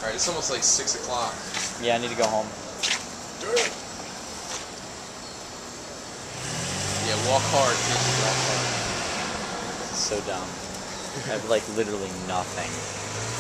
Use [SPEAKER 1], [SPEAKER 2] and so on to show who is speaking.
[SPEAKER 1] Alright, it's almost like 6 o'clock.
[SPEAKER 2] Yeah, I need to go home.
[SPEAKER 1] Yeah, walk hard, kid.
[SPEAKER 2] Walk hard. This is so dumb. I have like literally nothing.